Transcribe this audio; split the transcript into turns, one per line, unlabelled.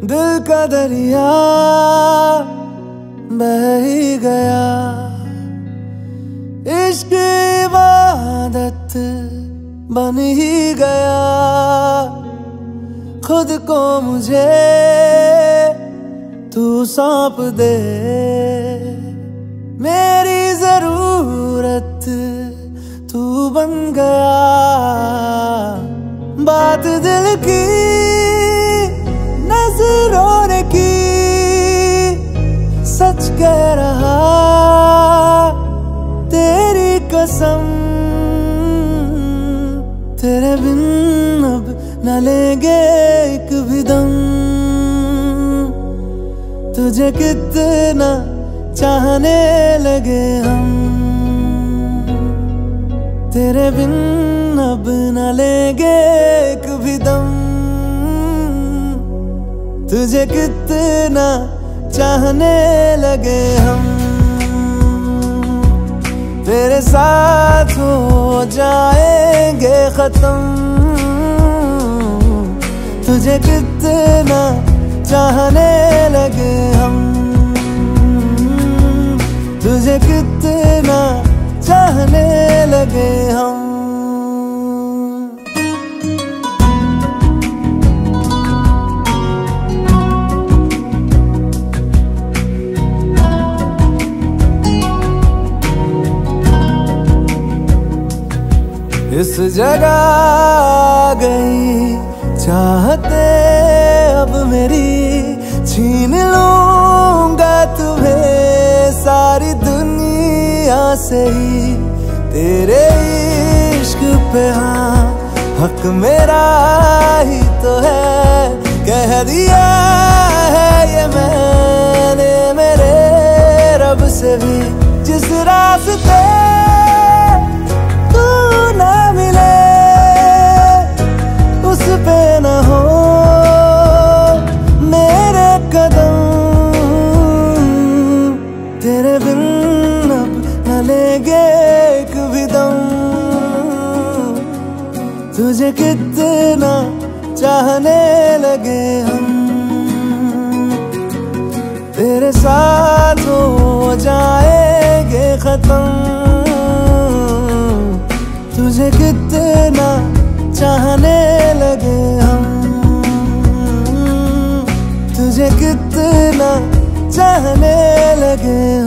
दिल का दरिया बह ही गया, इश्क इबादत बन ही गया। खुद को मुझे तू सौंप दे, मेरी जरूरत तू बन गया। बात दिल की नजरों ने की, सच कह रहा तेरी कसम। तेरे बिन अब न लेंगे एक भी दम, तुझे कितना चाहने लगे हम। तेरे बिन अब न लेंगे एक भी दम, तुझे कितना चाहने लगे हम। तेरे साथ हो जाएंगे खत्म, तुझे कितना चाहने लगे हम। तुझे कितना चाहने लगे हम। इस जगह गई चाहते अब मेरी, छीन लूंगा तुम्हें सारी दुनिया से ही। तेरे इश्क पे हाँ हक मेरा ही तो है, कह दिया है ये मैंने मेरे रब से भी। जिस रास्ते तू ना मिले उस पे न हो मेरे कदम। तेरे बिन अब न लेंगे एक भी दम, तुझे कितना चाहने लगे हम। तेरे साथ हो जाएंगे खत्म, तुझे कितना चाहने लगे हम। तुझे कितना चाहने लगे हम।